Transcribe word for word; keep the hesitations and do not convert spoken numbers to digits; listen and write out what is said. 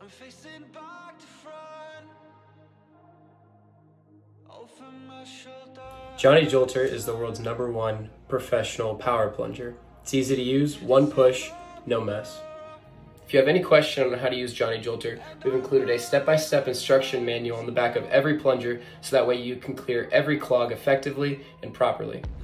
facing back to front. Over my shoulder. Johnny Jolter is the world's number one professional power plunger. It's easy to use, one push, no mess. If you have any question on how to use Johnny Jolter, we've included a step-by-step instruction manual on the back of every plunger so that way you can clear every clog effectively and properly.